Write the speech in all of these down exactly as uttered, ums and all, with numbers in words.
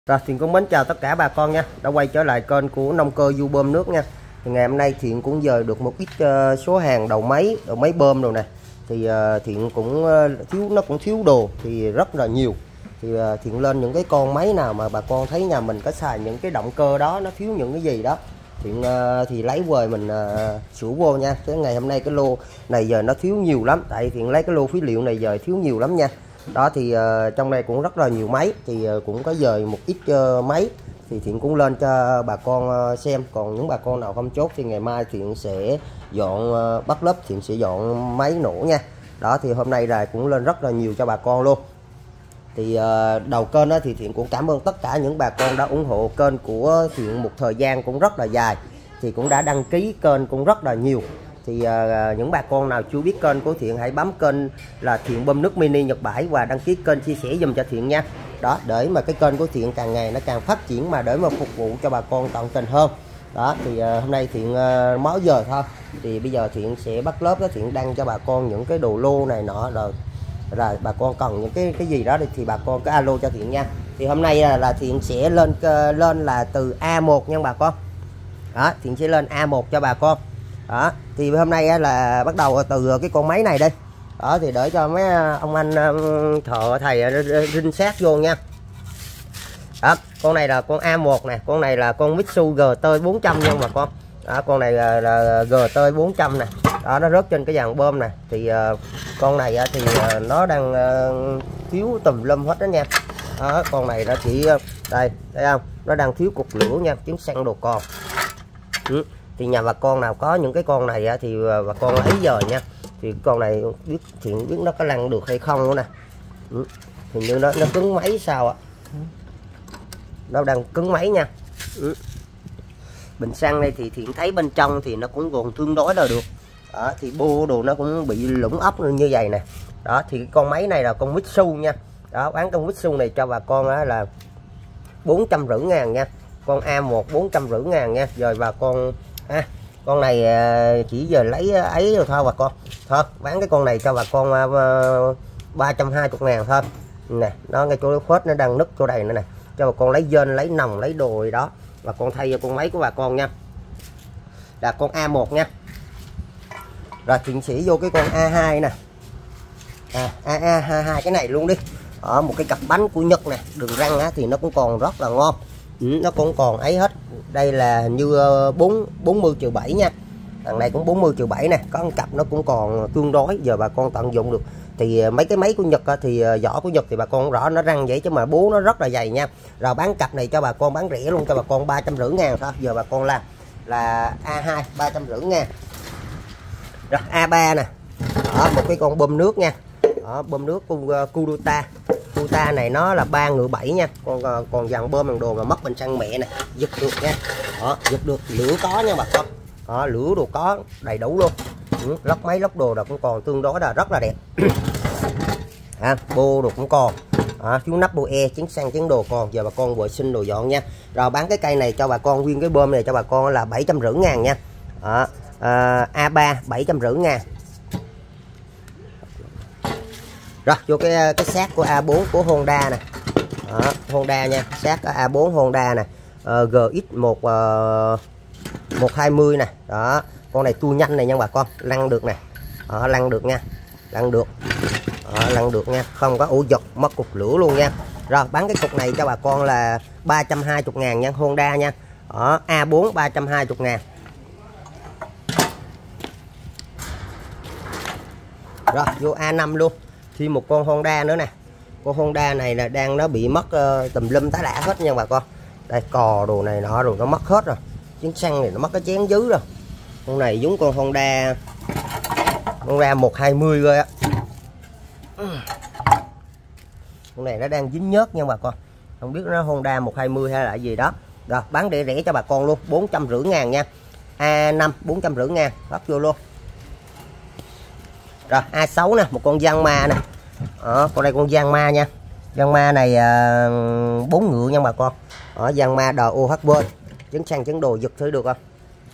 Rồi, Thiện cũng mến chào tất cả bà con nha, đã quay trở lại kênh của nông cơ du bơm nước nha. Thì ngày hôm nay Thiện cũng dời được một ít uh, số hàng đầu máy, đầu máy bơm rồi nè. Thì uh, Thiện cũng uh, thiếu nó cũng thiếu đồ thì rất là nhiều. Thì uh, Thiện lên những cái con máy nào mà bà con thấy nhà mình có xài những cái động cơ đó, nó thiếu những cái gì đó, Thiện uh, thì lấy về mình uh, sửa vô nha. Cái ngày hôm nay cái lô này giờ nó thiếu nhiều lắm, tại Thiện lấy cái lô phí liệu này giờ thiếu nhiều lắm nha. Đó thì uh, trong đây cũng rất là nhiều máy, thì uh, cũng có dời một ít uh, máy thì Thiện cũng lên cho bà con uh, xem. Còn những bà con nào không chốt thì ngày mai Thiện sẽ dọn uh, bắt lớp, Thiện sẽ dọn máy nổ nha. Đó thì hôm nay là cũng lên rất là nhiều cho bà con luôn. Thì uh, đầu kênh đó thì Thiện cũng cảm ơn tất cả những bà con đã ủng hộ kênh của Thiện một thời gian cũng rất là dài, thì cũng đã đăng ký kênh cũng rất là nhiều. Thì uh, những bà con nào chưa biết kênh của Thiện hãy bấm kênh là Thiện Bơm Nước Mini Nhật Bãi và đăng ký kênh, chia sẻ dùm cho Thiện nha. Đó, để mà cái kênh của Thiện càng ngày nó càng phát triển, mà để mà phục vụ cho bà con tận tình hơn. Đó thì uh, hôm nay Thiện uh, mới giờ thôi, thì bây giờ Thiện sẽ bắt lớp đó, Thiện đăng cho bà con những cái đồ lô này nọ rồi rồi bà con cần những cái cái gì đó thì bà con cứ alo cho Thiện nha. Thì hôm nay là, là Thiện sẽ lên uh, lên là từ A một nha bà con. Đó, Thiện sẽ lên A một cho bà con. Đó thì hôm nay là bắt đầu từ cái con máy này đây. Đó thì để cho mấy ông anh thợ thầy rinh sát vô nha. Đó, con này là con A một nè, con này là con Mitsu G T bốn trăm nha bà con. Đó, con này là, là G T bốn trăm nè. Đó, nó rớt trên cái dàn bơm nè. Thì uh, con này uh, thì uh, nó đang uh, thiếu tùm lum hết đó nha. Đó, con này nó chỉ uh, đây, thấy không? Nó đang thiếu cục lửa nha, trứng xăng đồ còn. Ừ. Thì nhà bà con nào có những cái con này uh, thì uh, bà con lấy giờ nha. Thì con này biết Thiện biết nó có lăn được hay không nữa nè. Ừ. Hình như nó nó cứng máy sao ạ? Nó đang cứng máy nha. Ừ. Bình xăng này thì Thiện thấy bên trong thì nó cũng còn tương đối là được. Đó, thì bô đồ nó cũng bị lủng ốc như vậy nè. Đó thì cái con máy này là con Mitsu nha. Đó, bán con Mitsu này cho bà con á, là bốn trăm rưỡi ngàn nha. Con A một bốn trăm rưỡi ngàn nha. Rồi bà con à, con này chỉ giờ lấy ấy rồi thôi bà con. Thôi bán cái con này cho bà con ba trăm hai mươi ngàn thôi. Nè, nó ngay chỗ phết nó đang nứt chỗ đây nữa nè. Cho bà con lấy dên, lấy nòng, lấy đồ gì đó. Bà con thay cho con máy của bà con nha. Là con A một nha. Rồi Thiện sĩ vô cái con A hai nè. À, A A hai cái này luôn đi. Ở một cái cặp bánh của Nhật nè, đường răng á, thì nó cũng còn rất là ngon. Ừ, nó cũng còn ấy hết. Đây là như bốn bốn mươi triệu bảy nha. Thằng này cũng bốn mươi triệu bảy nè, có một cặp nó cũng còn tương đối, giờ bà con tận dụng được. Thì mấy cái máy của Nhật á, thì vỏ của Nhật thì bà con rõ nó răng vậy, chứ mà bố nó rất là dày nha. Rồi bán cặp này cho bà con bán rẻ luôn cho bà con ba trăm rưỡi ngàn thôi. Giờ bà con làm là A hai ba trăm rưỡi ngàn. Rồi A ba nè. Đó, một cái con bơm nước nha. Đó, bơm nước con uh, Kubota. Kubota này nó là ba ngựa bảy nha. Còn uh, còn dàn bơm bằng đồ mà mất bình xăng mẹ nè, giật được nha. Đó, giật được, lửa có nha bà con. Đó, lửa đồ có đầy đủ luôn. Ừ, lóc máy lóc đồ là cũng còn tương đối là rất là đẹp. À, bô đồ cũng còn. Đó, chú nắp bô e, chén xăng chén đồ còn. Giờ bà con vệ sinh đồ dọn nha. Rồi bán cái cây này cho bà con, nguyên cái bơm này cho bà con là bảy trăm rưỡi ngàn nha. Đó, à, A ba bảy trăm rưỡi ngàn. Rồi vô cái cái xác của A bốn của Honda nè. Đó, Honda nha, xác A bốn Honda nè. uh, G X một uh, một hai mươi nè. Đó, con này tua nhanh này nha bà con, lăn được nè. Đó, lăn được nha, lăn được. Đó, lăn được nha, không có ổ giật mất cục lửa luôn nha. Rồi bán cái cục này cho bà con là ba trăm hai mươi ngàn nha, Honda nha. Đó, A bốn ba trăm hai mươi ngàn. Rồi vô A năm luôn, thêm một con Honda nữa nè. Con Honda này là đang nó bị mất uh, tùm lum tá lả hết nha bà con. Đây cò đồ này nọ rồi nó mất hết rồi. Chén xăng này nó mất cái chén dưới rồi. Con này giống con Honda Honda một hai mươi rồi á. Con này nó đang dính nhớt nha bà con. Không biết nó Honda một hai mươi hay là gì đó. Rồi bán để rẻ cho bà con luôn, bốn trăm rưỡi ngàn nha. A năm bốn trăm rưỡi ngàn, bắt vô luôn. Rồi A sáu nè, một con Yanma nè. Đó, con đây con Yanma nha. Yanma này bốn uh, ngựa nha bà con. Ở Yanma đò ô hát vê. Chấn xăng chấn đồ giật thử được không?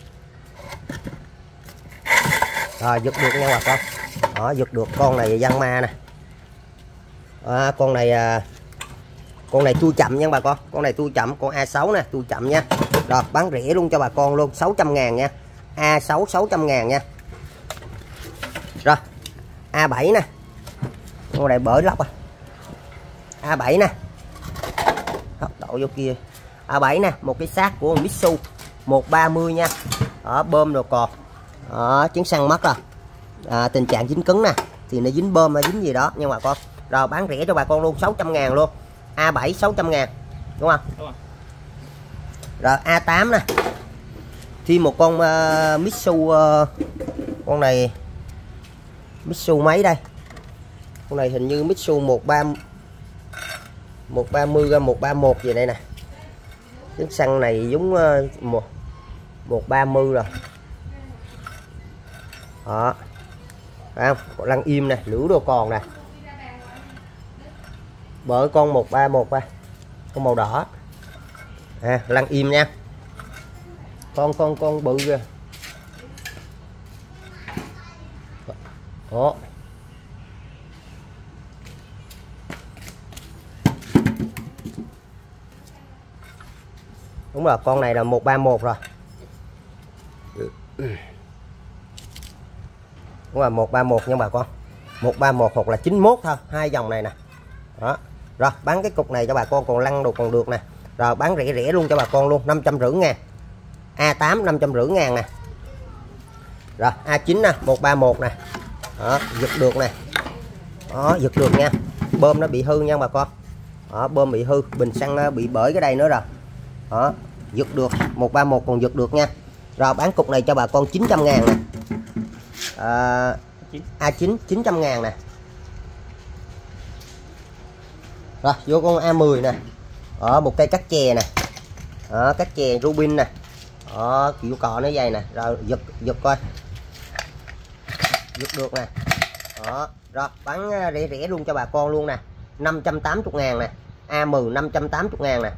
Rồi giật được nha bà con. Đó, giật được con này Yanma nè. À, con này uh, Con này tua chậm nha bà con, con này tua chậm, con A sáu nè, tua chậm nha. Rồi bán rẻ luôn cho bà con luôn, sáu trăm ngàn nha. A sáu sáu trăm ngàn nha. Rồi A bảy nè, con này bởi lóc à. A bảy nè, đổ vô kia. A bảy nè, một cái xác của Mitsu một ba mươi nha. Ở bơm rồi cọt. Đó, trứng xăng mất rồi. À, tình trạng dính cứng nè, thì nó dính bơm hay dính gì đó nhưng mà con. Rồi bán rẻ cho bà con luôn, sáu trăm ngàn luôn. A bảy sáu trăm ngàn, đúng không? Đúng rồi. Rồi A tám nè. Thêm một con uh, Mitsu uh, con này Mitsu mấy đây? Con này hình như Mitsu một ba một ba mươi ra một ba mốt gì đây nè. Trứng xăng này giống uh, một một ba mươi rồi. Đó. Phải không? Lăn im nè, lửa đồ còn nè. Bởi con một ba một ba. Con màu đỏ. À, lăn im nha. Con con con bự kìa. Đó. Đúng rồi, con này là một ba một rồi. Đúng rồi, một ba một nha bà con. một ba một hoặc là chín mốt thôi, hai dòng này nè. Đó. Rồi, bán cái cục này cho bà con còn lăn đồ còn được nè. Rồi bán rẻ rẻ luôn cho bà con luôn, năm trăm rưỡi ngàn. A tám năm trăm rưỡi ngàn nè. Rồi A chín nè, một ba một nè. Đó, giật được nè. Đó, giật được nha. Bơm nó bị hư nha bà con. Đó, bơm bị hư, bình xăng nó bị bể cái đây nữa rồi. Đó, giật được, một ba một còn giật được nha. Rồi bán cục này cho bà con chín trăm ngàn nè. À, A chín chín trăm ngàn nè. Rồi vô con A mười nè. Ở một cây cắt chè nè. Đó, cắt chè Rubin nè. Đó, kiểu cò nó dày nè. Rồi giật giật coi. Giật được nè. Đó, rồi bán rẻ rẻ luôn cho bà con luôn nè. năm trăm tám mươi ngàn nè. A mười năm trăm tám mươi ngàn nè.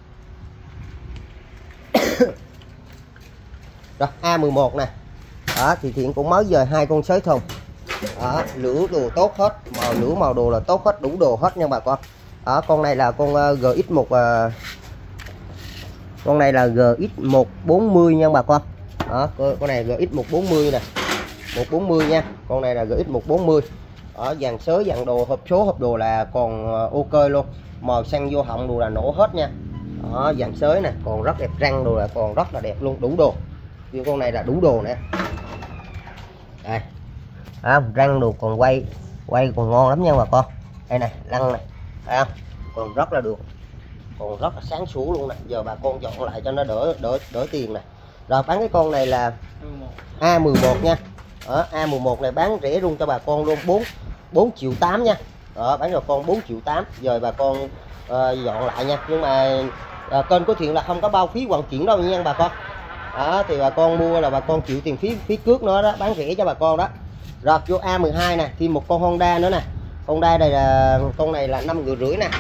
Rồi A mười một nè. Đó thì Thiện cũng mới giờ hai con sới thùng. Đó, lửa đồ tốt hết, màu lửa màu đồ là tốt hết, đủ đồ hết nha bà con. Đó, con này là con uh, G X một uh, con này là G X một bốn mươi nha bà con. Đó, con này G X một bốn mươi nè. một bốn mươi nha. Con này là G X một bốn mươi. Ở dàn sới dàn đồ hộp số hộp đồ là còn uh, ok luôn. Màu xăng vô họng đồ là nổ hết nha. Đó, dàn sới nè, còn rất đẹp, răng đồ là còn rất là đẹp luôn, đủ đồ. Vì con này là đủ đồ nè. Đây. À, răng đồ còn quay quay còn ngon lắm nha bà con. Đây này, lăn này. Thấy không? Còn rất là được. Còn rất là sáng sủa luôn nè. Giờ bà con dọn lại cho nó đỡ đỡ đỡ tiền nè. Rồi bán cái con này là A mười một nha. Ở A mười một này bán rẻ luôn cho bà con luôn, bốn bốn triệu tám nha. Đó, bán cho con bốn triệu tám. Giờ bà con uh, dọn lại nha. Nhưng mà uh, kênh của Thiện là không có bao phí vận chuyển đâu nha bà con. Đó, thì bà con mua là bà con chịu tiền phí phí cước nữa đó, bán rẻ cho bà con đó. Rồi vô A mười hai nè, thêm một con Honda nữa nè. Honda đây là con này là năm rưỡi nè.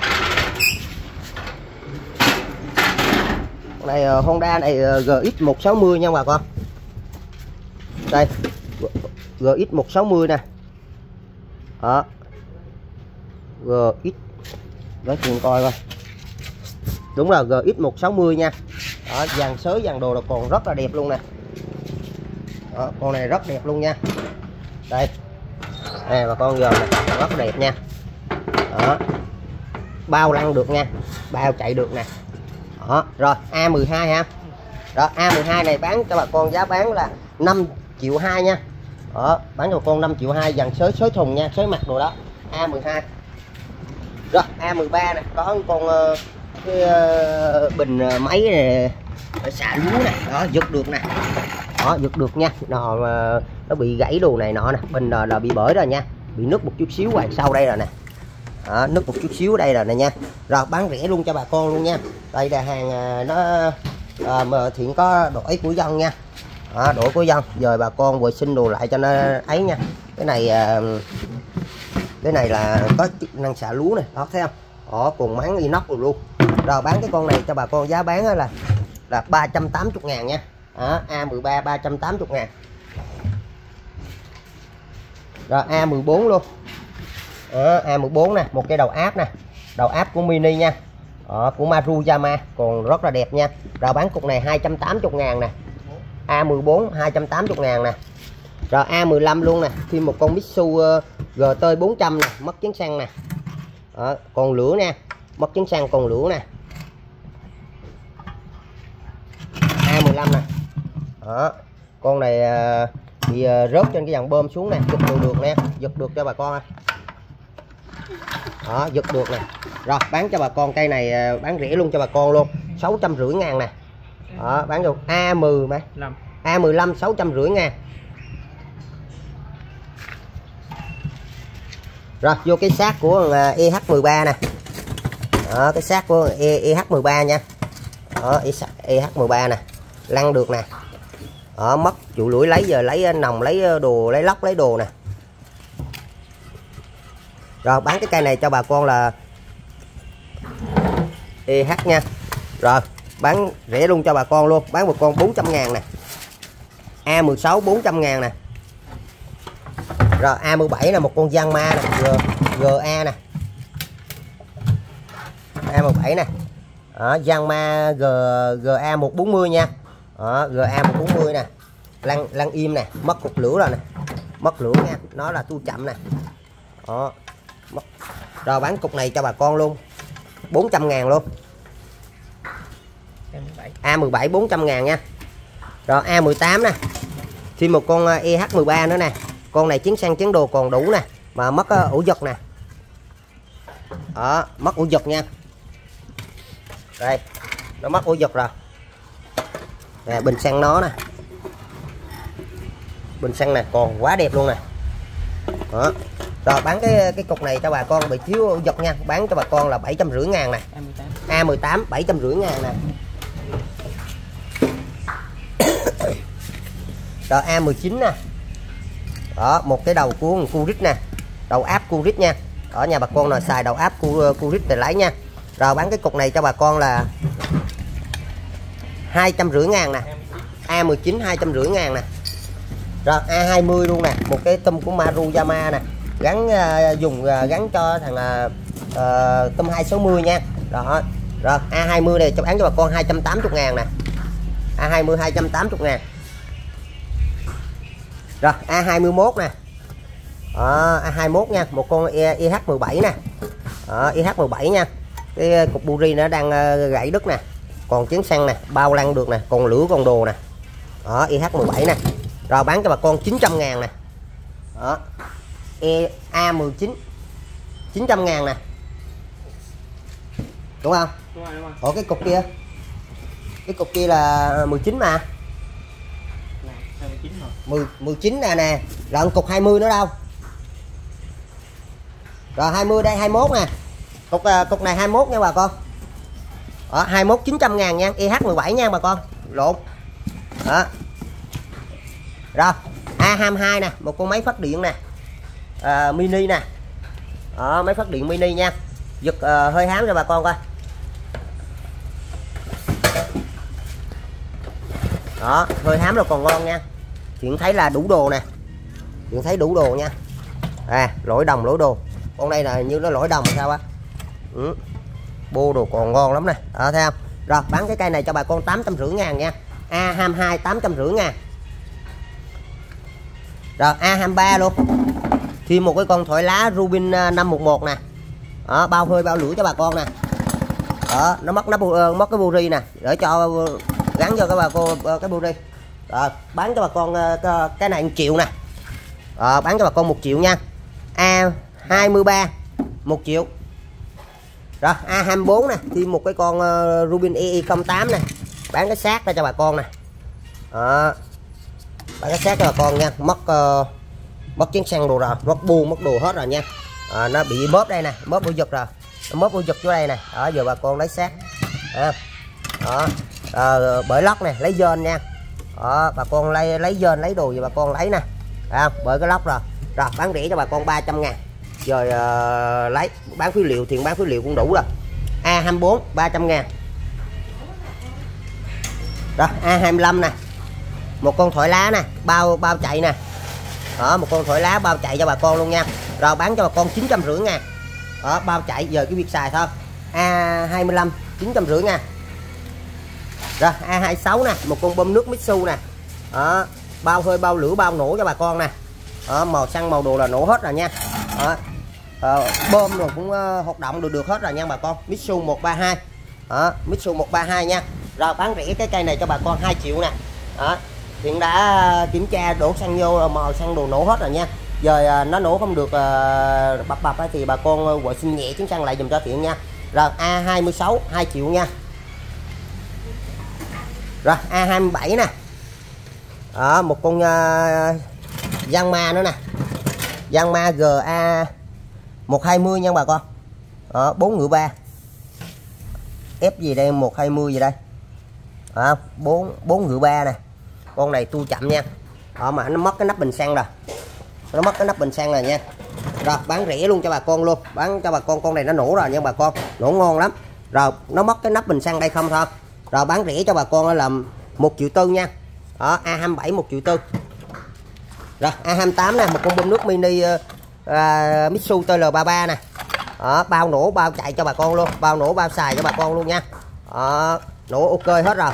Con này uh, Honda này uh, G X một sáu mươi nha bà con. Đây. G X một sáu mươi nè. Đó. G X để cùng coi coi. Đúng là G X một sáu mươi nha. Đó, dàn sới dàn đồ là còn rất là đẹp luôn nè. Đó, con này rất đẹp luôn nha. Đây. Nè bà con giờ này, rất đẹp nha. Đó. Bao lăn được nha. Bao chạy được nè. Đó, rồi A mười hai ha. Rồi A mười hai này bán cho bà con giá bán là năm triệu hai nha. Đó, bán cho con năm triệu hai, dàn sới sới thùng nha, sới mặt đồ đó. A mười hai. Rồi A mười ba này có con uh, cái uh, bình uh, máy này để xả lúa này, đó giật được nè. Đó giật được nha. Nó uh, nó bị gãy đồ này nọ nè, bình là, là bị bể rồi nha, bị nứt một chút xíu ngoài sau đây rồi nè. Đó, nứt một chút xíu đây rồi nè nha. Rồi bán rẻ luôn cho bà con luôn nha. Đây là hàng uh, nó uh, mà Thiện có đổi của dân nha. Đó, đổi của dân, giờ bà con vệ sinh đồ lại cho nó ấy nha. Cái này uh, cái này là có chức năng xả lúa này, đó thấy không? Đó, còn máng inox rồi luôn. Rồi bán cái con này cho bà con giá bán là là ba trăm tám mươi ngàn nha. Đó, A mười ba ba trăm tám mươi ngàn. Rồi A mười bốn luôn. Đó, A mười bốn nè, một cái đầu áp nè, đầu áp của Mini nha. Đó, của Maruyama còn rất là đẹp nha. Rồi bán cục này hai trăm tám mươi ngàn nè. A mười bốn hai trăm tám mươi ngàn nè. Rồi A mười lăm luôn nè, thêm một con Mitsu uh, giê tê bốn trăm nè, mất chấn xăng nè. Đó, còn lửa nha, mất chấn xăng còn lửa nè. A mười lăm nè. Đó, con này uh, bị uh, rớt trên cái dàn bơm xuống nè, giật được được nè, giật được cho bà con. Đó, giật được nè. Rồi bán cho bà con cây này, uh, bán rẻ luôn cho bà con luôn, sáu trăm rưỡi ngàn nè. Đó, bán được A mười mấy A mười lăm sáu trăm rưỡi ngàn. Rồi vô cái xác của E H mười ba nè. Đó, cái xác của E H mười ba nha. Đó, E H mười ba nè, lăn được nè. Đó, mất trụ lưỡi lấy, giờ lấy nòng, lấy đồ, lấy lóc, lấy đồ nè. Rồi bán cái cây này cho bà con là E H nha. Rồi bán rẻ luôn cho bà con luôn, bán một con bốn trăm ngàn nè. A mười sáu bốn trăm ngàn nè. Rồi A mười bảy là một con Yanma nè, G, GA nè. A mười bảy nè. Đó, Yanma G, GA một bốn mươi nha. Đó, GA một bốn mươi nè. Lăn lăn im nè, mất cục lửa rồi nè. Mất lửa nha, nó là tu chậm nè. Đó. Mất. Rồi bán cục này cho bà con luôn, bốn trăm ngàn luôn. A mười bảy bốn trăm ngàn nha. Rồi A mười tám nè. Thêm một con E H mười ba nữa nè. Con này chiến xăng chiến đồ còn đủ nè, mà mất uh, ủ giật nè. Đó, mất ủ giật nha. Đây, nó mất ủ giật rồi. Nè, bình xăng nó nè. Bình xăng nè, còn quá đẹp luôn nè. Đó. Rồi bán cái cái cục này cho bà con bị thiếu ủ giật nha, bán cho bà con là bảy trăm rưỡi ngàn nè. A mười tám bảy trăm rưỡi ngàn nè. Rồi A mười chín nè. Đó, một cái đầu của Curit nè, đầu áp Curit nha. Ở nhà bà con nào xài đầu áp Curit để lấy nha. Rồi bán cái cục này cho bà con là hai trăm rưỡi ngàn nè. A mười chín hai trăm rưỡi ngàn nè. Rồi A hai mươi luôn nè, một cái tum của Maruyama nè, gắn uh, dùng uh, gắn cho thằng uh, tum hai sáu mươi nha. Đó. Rồi A hai mươi này cho bán cho bà con hai trăm tám mươi ngàn nè. A hai mươi hai trăm tám mươi ngàn. Rồi A hai mươi mốt nè. Đó, A hai mươi mốt nha, một con E H mười bảy nè. Đó, E H mười bảy nha. Cái cục buri nó đang uh, gãy đứt nè, còn chiến xăng nè, bao lăn được nè, còn lửa còn đồ nè. Đó, E H mười bảy nè. Rồi bán cho bà con chín trăm ngàn nè. Đó, E A mười chín chín trăm ngàn nè, đúng không? Đúng rồi, đúng rồi. Ủa cái cục kia, cái cục kia là mười chín mà. mười, mười chín nè nè. Rồi cục hai mươi nữa đâu? Rồi hai mươi đây, hai mươi mốt nè. Cục cục này hai mươi mốt nha bà con. Đó, hai mươi mốt chín trăm ngàn nha, E H mười bảy nha bà con. Lộn. Đó. Rồi, A hai mươi hai nè, một con máy phát điện nè. À, mini nè. Đó, máy phát điện mini nha. Giật uh, hơi hám cho bà con coi. Đó, hơi hám rồi còn ngon nha. Chuyện thấy là đủ đồ nè. Chuyện thấy đủ đồ nha. À, lỗi đồng lỗi đồ. Con này là như nó lỗi đồng sao á. Ừ. Bô đồ còn ngon lắm nè. Đó thấy không? Rồi bán cái cây này cho bà con tám trăm rưỡi ngàn nha. A hai mươi hai tám trăm rưỡi ngàn. Rồi A hai mươi ba luôn. Thêm một cái con thỏi lá Rubin năm một một nè. Đó, bao hơi bao lửa cho bà con nè. Đó, nó mất nắp uh, mất cái buri nè, để cho uh, gắn cho các bà cô uh, cái buri. Rồi bán cho bà con uh, cái này một triệu nè. Rồi bán cho bà con một triệu nha. A hai mươi ba một triệu. Rồi A hai mươi bốn nè, thêm một cái con uh, Rubin E E không tám nè. Bán cái xác ra cho bà con nè. Đó. Bán cái xác cho bà con nha, mất uh, mất chén xăng đồ rồi, mất buông mất đồ hết rồi nha. À, nó bị bóp đây nè, bóp bụi giật rồi, nó bóp bụi giật chỗ đây nè. Đó giờ bà con lấy xác. À, đó. À, bởi lóc nè, lấy dên nha. Đó, bà con lấy lấy dên lấy đồ gì bà con lấy nè. À, bởi cái lóc rồi. Rồi bán rẻ cho bà con ba trăm ngàn. Rồi uh, lấy bán phế liệu, tiền bán phế liệu cũng đủ rồi. A hai mươi bốn ba trăm ngàn. Rồi A hai mươi lăm nè, một con thỏi lá nè, bao bao chạy nè. Đó, một con thỏi lá bao chạy cho bà con luôn nha. Rồi bán cho bà con chín trăm rưỡi ngàn. Đó, bao chạy giờ cái việc xài thôi. A hai mươi lăm chín trăm rưỡi nha. Rồi A hai mươi sáu nè, một con bơm nước Mitsu nè. Đó, bao hơi bao lửa bao nổ cho bà con nè. Đó, màu xăng màu đồ là nổ hết rồi nha. Đó, à, bơm rồi cũng uh, hoạt động được được hết rồi nha bà con. Mitsu một ba hai. Đó, Mitsu một ba hai nha. Rồi bán rẻ cái cây này cho bà con hai triệu nè. Đó, hiện đã kiểm tra đổ xăng vô màu xăng đồ nổ hết rồi nha. Giờ uh, nó nổ không được uh, bập bập thì bà con uh, gọi xin nhẹ chứng xăng lại dùm cho Thiện nha. Rồi A hai mươi sáu hai triệu nha. Rồi A hai mươi bảy nè. Đó, một con uh, Yanma nữa nè. Yanma G A một hai mươi nha bà con. Đó, bốn ngựa ba. Ép gì đây, một hai mươi gì đây. Đó, bốn bốn ngựa ba nè. Con này tu chậm nha. Đó, mà nó mất cái nắp bình xăng rồi. Nó mất cái nắp bình xăng rồi nha. Rồi bán rẻ luôn cho bà con luôn. Bán cho bà con, con này nó nổ rồi nha bà con. Nổ ngon lắm. Rồi nó mất cái nắp bình xăng đây không thôi. Rồi bán rẻ cho bà con là một triệu tư nha. Đó, A hai mươi bảy một triệu tư. Rồi A hai mươi tám nè, một con bơm nước mini uh, uh, Mitsu T L ba mươi ba nè. Đó, bao nổ bao chạy cho bà con luôn, bao nổ bao xài cho bà con luôn nha. Đó, nổ ok hết rồi.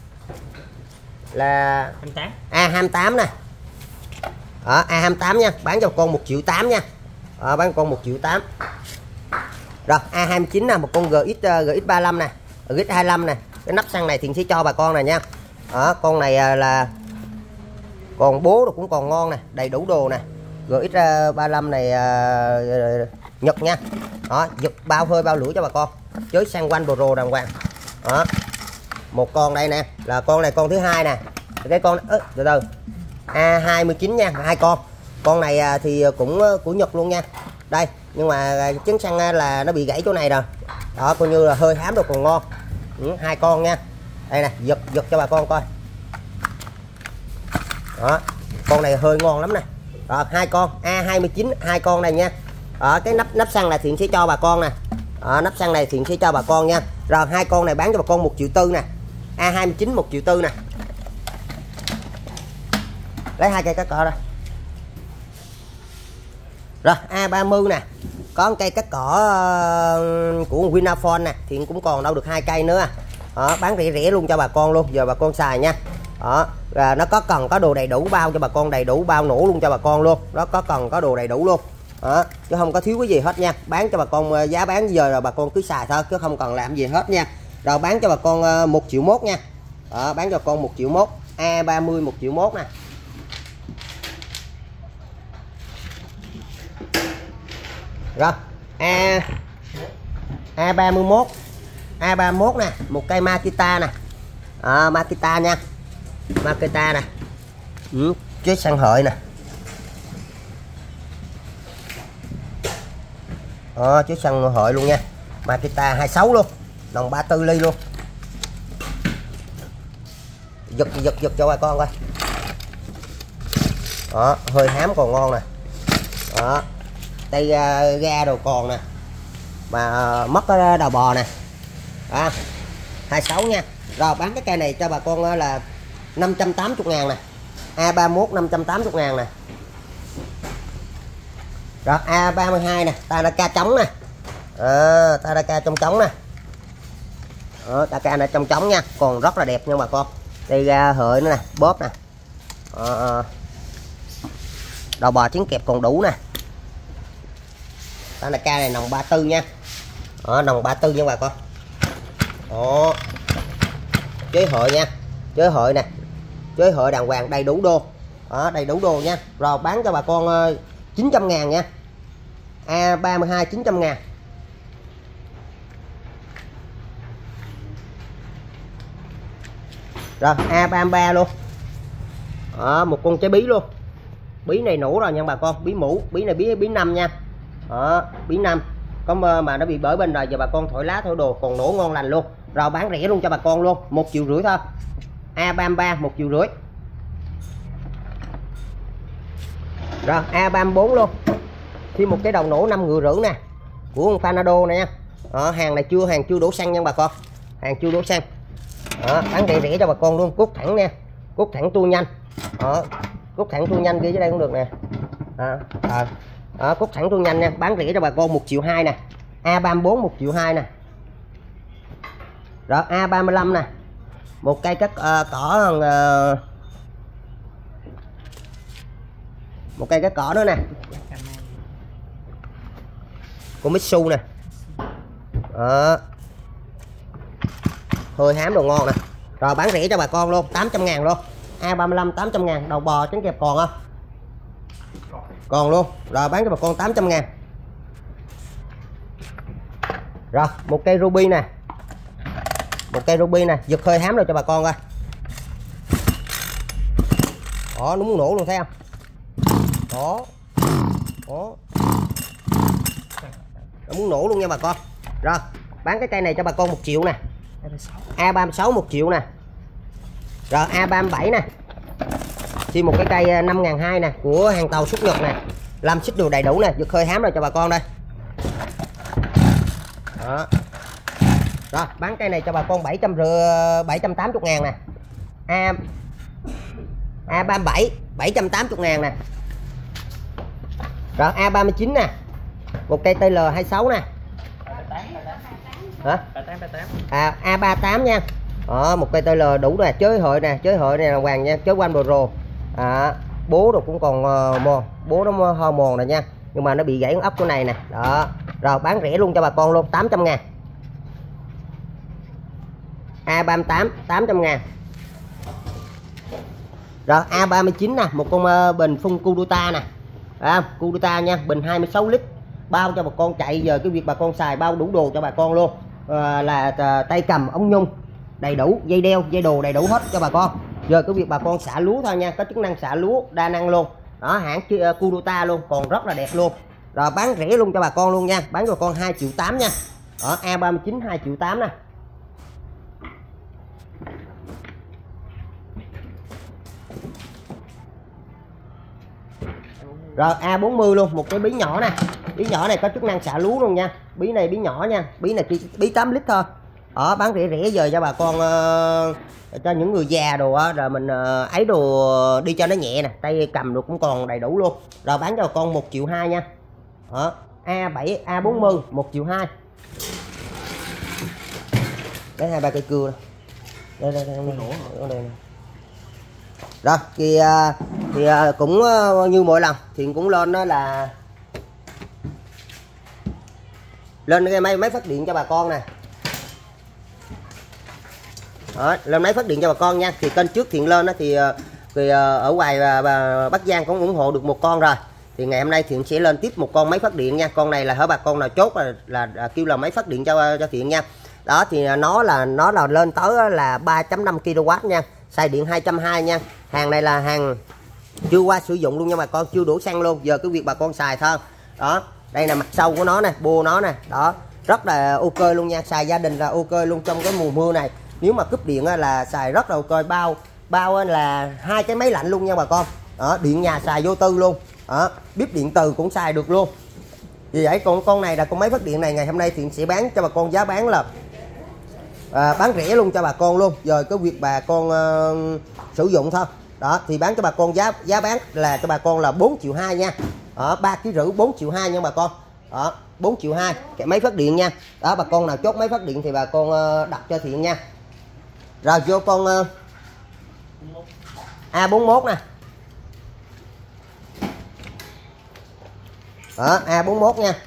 Là A hai mươi tám nè. Đó, A hai mươi tám nha, bán cho con một triệu tám nha. Đó, bán con một triệu tám. Rồi A hai mươi chín nè, một con G X uh, G X ba mươi lăm nè, G X hai mươi lăm nè. Cái nắp xăng này thì sẽ cho bà con này nha. Đó, con này uh, là còn bố rồi cũng còn ngon nè, đầy đủ đồ nè. G X ba mươi lăm này uh, Nhật nha. Đó, giật bao hơi bao lửa cho bà con. Chới xăng quanh pro đàng hoàng. Đó. Một con đây nè, là con này con thứ hai nè. Cái con ớ, từ từ. A hai mươi chín nha, hai con. Con này uh, thì cũng uh, của Nhật luôn nha. Đây, nhưng mà uh, trứng xăng uh, là nó bị gãy chỗ này rồi. Đó, coi như là hơi hám đồ còn ngon. Ừ, hai con nha. Đây nè, giật giật cho bà con coi. Đó, con này hơi ngon lắm nè. Rồi hai con A hai mươi chín, hai con này nha. Ở cái nắp nắp xăng này Thiện sẽ cho bà con nè. Đó, nắp xăng này Thiện sẽ cho bà con nha. Rồi hai con này bán cho bà con một triệu tư nè. A hai mươi chín một triệu tư nè. Lấy hai cây cắt cỏ đây. Rồi A ba mươi nè. Có một cây cắt cỏ của Vinaphone nè, Thiện cũng còn đâu được hai cây nữa. Đó, bán rẻ rẻ luôn cho bà con luôn, giờ bà con xài nha. Đó, là nó có cần có đồ đầy đủ bao cho bà con, đầy đủ bao nổ luôn cho bà con luôn. Đó, có cần có đồ đầy đủ luôn. Đó, chứ không có thiếu cái gì hết nha. Bán cho bà con giá bán giờ rồi bà con cứ xài thôi chứ không cần làm gì hết nha. Rồi bán cho bà con một triệu mốt nha. Đó, bán cho con một triệu mốt. A ba mươi một triệu mốt nè. Rồi A A ba mươi mốt. A ba mươi mốt nè, một cây Makita nè. À, Makita nha. Makita nè. Ừ, chế xăng hợi nè. Đó, chế xăng hợi luôn nha. Makita hai mươi sáu luôn. Đồng ba mươi tư ly luôn. Giật giật giật cho bà con coi. Đó, hơi hám còn ngon nè. Đó. Tay uh, ga đồ còn nè. Mà uh, mất cái đầu bò nè. À, hai mươi sáu nha. Rồi bán cái cây này cho bà con uh, là năm trăm tám mươi ngàn nè. A ba mươi mốt năm trăm tám mươi ngàn nè. Rồi A ba mươi hai nè, Tanaka trống nè. À, Tanaka trong trống nè. Đó, Tanaka này trong trống nha, còn rất là đẹp nha bà con. Đây ra hợi nữa nè, bóp nè. À, đầu bò trứng kẹp còn đủ nè. Tanaka này nòng ba mươi tư nha. Đó, nòng ba mươi tư nha bà con. Đó. Chế hợi nha. Chế hợi nè. Chế hợi đàng hoàng đầy đủ đô. Đó, đầy đủ đồ nha. Rồi bán cho bà con uh, chín trăm ngàn nha. A ba mươi hai chín trăm ngàn. Rồi A ba mươi ba luôn. Đó, một con trái bí luôn. Bí này nổ rồi nha bà con, bí mũ, bí này bí bí năm nha. Đó, bí năm. Có mà nó bị bể bên rồi, giờ bà con thổi lá thổi đồ còn nổ ngon lành luôn. Rồi bán rẻ luôn cho bà con luôn, một triệu rưỡi thôi. A ba mươi ba một triệu rưỡi. Rồi A ba mươi bốn luôn. Thêm một cái đầu nổ năm ngựa rưỡi nè, của con Panado này nha. Đó, hàng này chưa hàng chưa đổ xăng nha bà con. Hàng chưa đổ xăng. Đó, bán rẻ rẻ cho bà con luôn, cút thẳng nha. Cút thẳng tua nhanh. Đó, cút thẳng tua nhanh kia dưới đây cũng được nè. Đó, à. Đó, cút thẳng tua nhanh nha, bán rẻ cho bà con một triệu hai nè. A ba mươi bốn một triệu hai nè. Rồi A ba mươi lăm nè, một cây cắt uh, cỏ uh, một cây cắt cỏ nữa nè, của Mitsu nè. Đó. Hơi hám đồ ngon nè. Rồi bán rẻ cho bà con luôn, tám trăm ngàn luôn. A ba mươi lăm tám trăm ngàn, đầu bò trứng kẹp còn không? Còn luôn. Rồi bán cho bà con tám trăm ngàn. Rồi một cây ruby nè, một cây ruby nè, giật hơi hám rồi cho bà con coi. Đó, nó muốn nổ luôn thấy không? Đó. Đó. Nó muốn nổ luôn nha bà con. Rồi bán cái cây này cho bà con một triệu nè. A ba mươi sáu một triệu nè. Rồi A ba mươi bảy nè, thì một cái cây năm ngàn hai nè, của hàng tàu xuất Nhật nè, làm xích đồ đầy đủ nè, giật hơi hám rồi cho bà con đây. Đó. Rồi bán cây này cho bà con bảy trăm bảy trăm tám mươi ngàn nè. A A ba mươi bảy bảy trăm tám mươi ngàn nè. Rồi A ba mươi chín nè, một cây T L hai mươi sáu nè. Hả? À, A ba mươi tám nha. Đó, một cây T L đủ nè, chơi hội nè, chơi hội này là hoàng nha, chơi quanh pro. À, bố rồi cũng còn uh, mòn, bố nó ho mòn rồi nha, nhưng mà nó bị gãy con ốc chỗ này nè. Đó. Rồi bán rẻ luôn cho bà con luôn, tám trăm ngàn. A ba mươi tám tám trăm ngàn. Rồi A ba mươi chín nè, một con uh, bình phun Kubota nè. À, Kubota nha, bình hai mươi sáu lít, bao cho bà con chạy. Giờ cái việc bà con xài bao đủ đồ cho bà con luôn. À, là uh, tay cầm, ống nhung đầy đủ, dây đeo, dây đồ đầy đủ hết cho bà con. Giờ cái việc bà con xả lúa thôi nha, có chức năng xả lúa đa năng luôn. Đó, hãng uh, Kubota luôn, còn rất là đẹp luôn. Rồi bán rẻ luôn cho bà con luôn nha, bán cho bà con hai triệu tám nha. Ở A ba mươi chín hai triệu tám nè. Rồi A bốn mươi luôn, một cái bí nhỏ nè. Bí nhỏ này có chức năng xả lúa luôn nha. Bí này bí nhỏ nha, bí này chỉ bí tám lít thôi. Ở bán rẻ rẻ giờ cho bà con, uh, cho những người già đồ á, rồi mình uh, ấy đồ đi cho nó nhẹ nè, tay cầm được cũng còn đầy đủ luôn. Rồi bán cho bà con một triệu hai nha. Đó, A bảy A bốn mươi một triệu hai. Đấy hai ba cây cưa đây. Đây đây đây, đây, đây, đây. Rồi thì thì cũng như mỗi lần thì cũng lên đó là lên cái máy máy phát điện cho bà con nè. Đó, lên máy phát điện cho bà con nha. Thì kênh trước Thiện lên đó thì, thì ở ngoài Bắc Giang cũng ủng hộ được một con rồi. Thì ngày hôm nay Thiện sẽ lên tiếp một con máy phát điện nha. Con này là hở bà con nào chốt là, là, là kêu là máy phát điện cho cho Thiện nha. Đó thì nó là nó là lên tới là ba phẩy năm ki lô oát nha. Xài điện hai trăm hai mươi nha. Hàng này là hàng chưa qua sử dụng luôn nha bà con, chưa đổ xăng luôn. Giờ cái việc bà con xài thôi. Đó, đây là mặt sau của nó nè, bô nó nè. Đó, rất là ok luôn nha. Xài gia đình là ok luôn trong cái mùa mưa này. Nếu mà cúp điện là xài rất là ok. Bao bao là hai cái máy lạnh luôn nha bà con. Đó, điện nhà xài vô tư luôn. Đó, bếp điện từ cũng xài được luôn. Vì vậy con con này là con máy phát điện này ngày hôm nay Thiện sẽ bán cho bà con giá bán là à, bán rẻ luôn cho bà con luôn. Giờ cái việc bà con uh, sử dụng thôi. Đó thì bán cho bà con giá giá bán là cho bà con là bốn triệu hai nha. Ở ba ký rưỡi bốn triệu hai nha bà con. Đó, bốn triệu hai cái máy phát điện nha. Đó, bà con nào chốt máy phát điện thì bà con uh, đặt cho Thiện nha. Rồi vô con uh, A bốn mốt nè. Đó, A bốn mốt nha.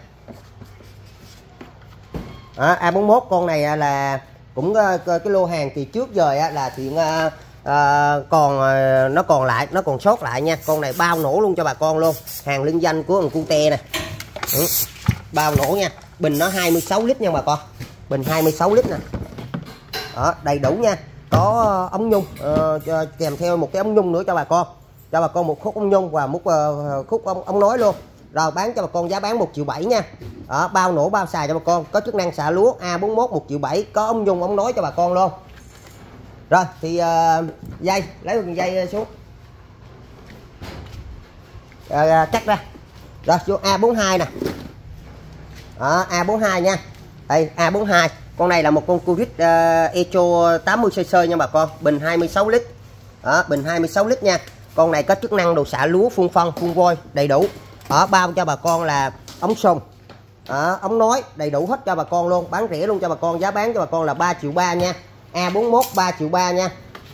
Đó, A bốn mốt con này là cũng cái lô hàng thì trước giờ là Thiện uh, uh, còn uh, nó còn lại, nó còn sót lại nha. Con này bao nổ luôn cho bà con luôn. Hàng liên danh của thằng Cute nè. Ừ, bao nổ nha. Bình nó hai mươi sáu lít nha bà con. Bình hai mươi sáu lít nè. Đó, đầy đủ nha. Có ống nhung uh, kèm theo một cái ống nhung nữa cho bà con. Cho bà con một khúc ống nhung và một uh, khúc ống, ống nối luôn. Rồi bán cho bà con giá bán một triệu bảy nha. Đó, bao nổ bao xài cho bà con, có chức năng xả lúa. A bốn mốt một triệu bảy, có ống nhung ống nối cho bà con luôn. Rồi thì uh, dây, lấy một dây xuống. Uh, cắt ra. Rồi vô A bốn hai nè. Đó, A bốn hai nha. Đây A bốn hai. Con này là một con Curit uh, Echo tám mươi xăng nha bà con, bình hai mươi sáu lít. Đó, bình hai mươi sáu lít nha. Con này có chức năng đồ xả lúa, phun phân, phun vôi đầy đủ. Ở bao cho bà con là ống xông. à, ống nói đầy đủ hết cho bà con luôn, bán rẻ luôn cho bà con, giá bán cho bà con là ba triệu ba nha. A bốn mốt ba triệu ba nha.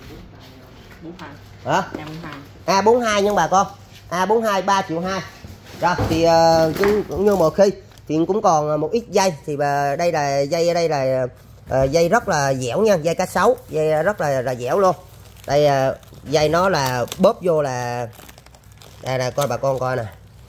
Hả? A bốn hai nha bà con. A bốn hai ba triệu hai. Rồi thì uh, cũng, cũng như mọi khi thì cũng còn một ít dây, thì bà, đây là dây ở đây là uh, dây rất là dẻo nha, dây cá sấu, dây rất là, là dẻo luôn. Đây uh, dây nó là bóp vô là đây là coi bà con coi nè.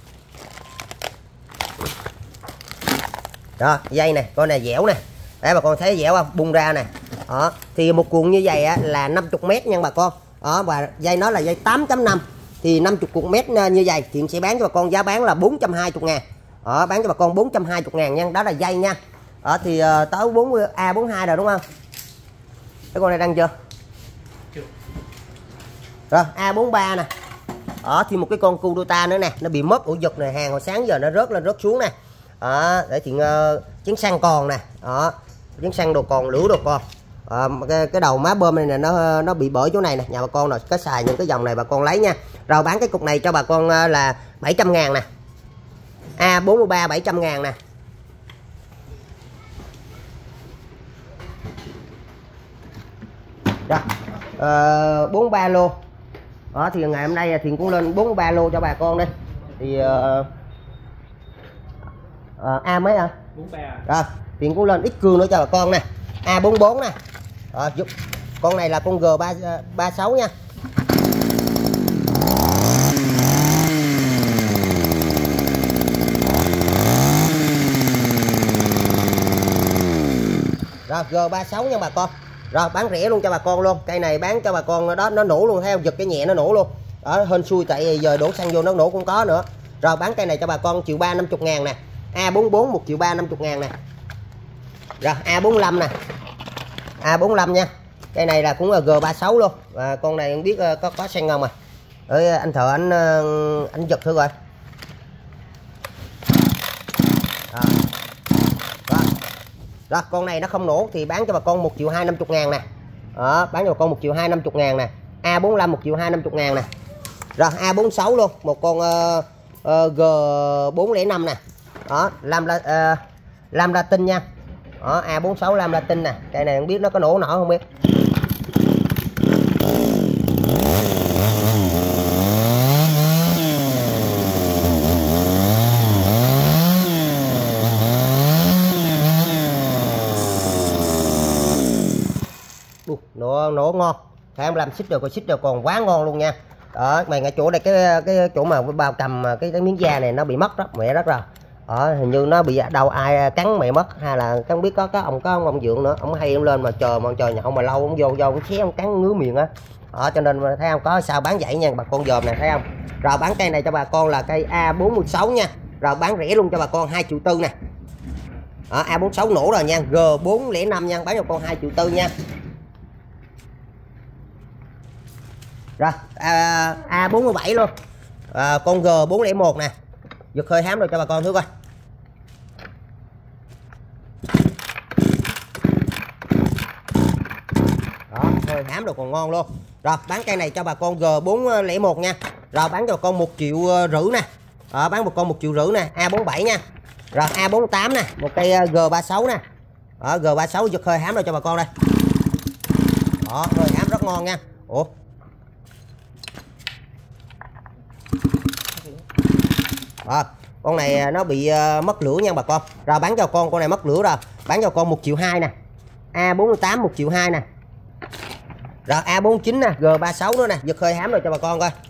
Đó, dây này, con này dẻo nè. Đấy bà con thấy dẻo không? Bung ra nè. Đó, thì một cuộn như vậy á, là năm mươi mét nha bà con. Đó, và dây nó là dây tám chấm năm. Thì năm mươi cuộn mét như vậy thì sẽ bán cho bà con giá bán là bốn trăm hai mươi ngàn. Đó, bán cho bà con bốn trăm hai mươi ngàn nha. Đó là dây nha. Đó, thì uh, tới bốn mươi A bốn mươi hai rồi đúng không? Cái con này đăng chưa? Chưa. Rồi, A bốn mươi ba nè. Đó, thì một cái con Kudota nữa nè, nó bị mất ổ giật này, hàng hồi sáng giờ nó rớt lên rớt xuống nè. Đó, để chuyện uh, chén xăng còn nè. Đó, chén xăng đồ còn, lửa đồ còn. À, cái, cái đầu má bơm này nè, nó nó bị bở chỗ này nè, nhà bà con nào có xài những cái dòng này bà con lấy nha. Rồi bán cái cục này cho bà con uh, là bảy trăm ngàn nè. A bốn mươi ba bảy trăm ngàn nè. Đó, uh, bốn mươi ba lô. Đó, thì ngày hôm nay thì cũng lên bốn mươi ba lô cho bà con đi. Thì uh, uh, A mấy hả? bốn mươi ba. Rồi, thì cũng lên ít cương nữa cho bà con nè. A bốn mươi bốn nè. Đó, con này là con G ba mươi sáu nha. Rồi G ba mươi sáu nha bà con. Rồi bán rẻ luôn cho bà con luôn. Cây này bán cho bà con đó, nó nổ luôn, theo giật cái nhẹ nó nổ luôn. Đó, hên xui tại giờ đổ xăng vô nó nổ cũng có nữa. Rồi bán cây này cho bà con triệu ba năm mươi ngàn nè. A bốn mươi bốn một triệu ba năm mươi ngàn nè. Rồi A bốn mươi lăm nè. A bốn mươi lăm nha. Cây này là cũng là G ba mươi sáu luôn. Và con này không biết có có xăng không à. Ơi anh thợ anh anh giật thử rồi. Đó. Đó. Đó, con này nó không nổ thì bán cho bà con một triệu hai năm mươi ngàn nè. Đó, bán cho bà con một triệu hai năm mươi ngàn nè. A bốn mươi lăm một triệu hai năm mươi ngàn nè. Rồi A bốn mươi sáu luôn, một con uh, uh, G bốn không năm nè. Đó, làm là uh, làm Latin nha. Đó, A bốn mươi sáu làm Latin nè. Cây này không biết nó có nổ nổ không biết. Nổ nổ ngon. Thấy em làm xích được, còn xích được còn quá ngon luôn nha. Đó, mày ngay chỗ đây cái cái chỗ mà bao cầm cái, cái miếng da này nó bị mất đó, mẹ rất là. Đó, hình như nó bị đâu ai cắn mẹ mất, hay là không biết có có ông có ông, ông Dượng nữa, ông hay em lên mà chờ mà chờ nhà ông mà lâu ông vô vô ông xé ông cắn ngứa miệng á. Đó, cho nên thấy không, có sao bán vậy nha bà con dòm này, thấy không. Rồi bán cây này cho bà con là cây A bốn mươi sáu nha. Rồi bán rẻ luôn cho bà con hai triệu tư nè. Đó, A bốn mươi sáu nổ rồi nha, G bốn không năm nha, bán cho con hai triệu tư nha. Rồi à, A bốn mươi bảy luôn, à, con G bốn không một nè, giật hơi hám rồi cho bà con thử coi. Đó, hơi hám rồi còn ngon luôn. Rồi bán cây này cho bà con G bốn không một nha. Rồi bán cho bà con một triệu rưỡi nè. Đó, bán một con một triệu rưỡi nè, A bốn mươi bảy nha. Rồi A bốn mươi tám nè, một cây G ba mươi sáu nè. Đó, G ba mươi sáu giật hơi hám rồi cho bà con đây. Đó, hơi hám rất ngon nha. Ủa, à, con này nó bị uh, mất lửa nha bà con. Rồi bán cho con con này mất lửa rồi, bán cho con một triệu hai nè. A bốn mươi tám một triệu hai nè. Rồi A bốn mươi chín nè, G ba mươi sáu nữa nè, giật hơi hám rồi cho bà con coi.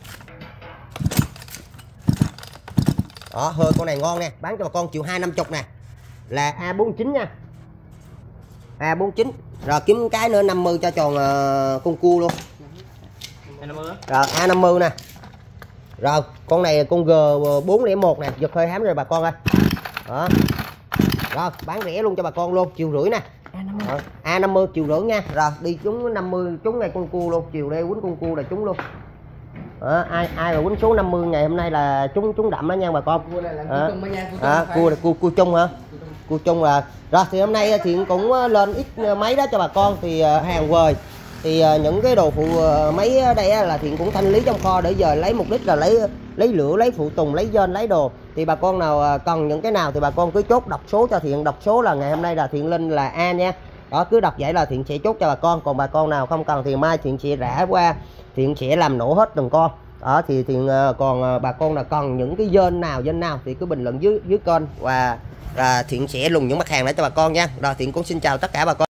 Đó, hơi con này ngon nè, bán cho bà con triệu hai năm mươi nè. Là A bốn mươi chín nha. A bốn mươi chín. Rồi kiếm cái nữa năm mươi cho tròn uh, con cua luôn. Rồi A năm mươi nè. Rồi con này con G bốn không một nè, giật hơi hám rồi bà con ơi. Đó. Rồi bán rẻ luôn cho bà con luôn, triệu rưỡi nè. Đó. A năm mươi triệu rưỡi nha. Rồi đi trúng năm mươi, trúng ngay con cua luôn, chiều đây quýnh con cua là trúng luôn. Đó, ai ai mà quýnh số năm mươi ngày hôm nay là trúng trúng đậm đó nha bà con. Cua này là cua chung nha, cua à, cua, cua cua chung hả? Cua chung là. Rồi thì hôm nay thì cũng lên ít máy đó cho bà con, thì hàng vời Thì uh, những cái đồ phụ uh, máy ở đây là Thiện cũng thanh lý trong kho để giờ lấy mục đích là lấy lấy lửa, lấy phụ tùng, lấy dên, lấy đồ. Thì bà con nào uh, cần những cái nào thì bà con cứ chốt đọc số cho Thiện. Đọc số là ngày hôm nay là Thiện Linh là A nha. Đó, cứ đọc vậy là Thiện sẽ chốt cho bà con. Còn bà con nào không cần thì mai Thiện sẽ rã qua, Thiện sẽ làm nổ hết từng con. Đó thì Thiện uh, còn uh, bà con nào cần những cái dên nào dên nào thì cứ bình luận dưới dưới kênh, và, và Thiện sẽ lùng những mặt hàng để cho bà con nha. Rồi Thiện cũng xin chào tất cả bà con.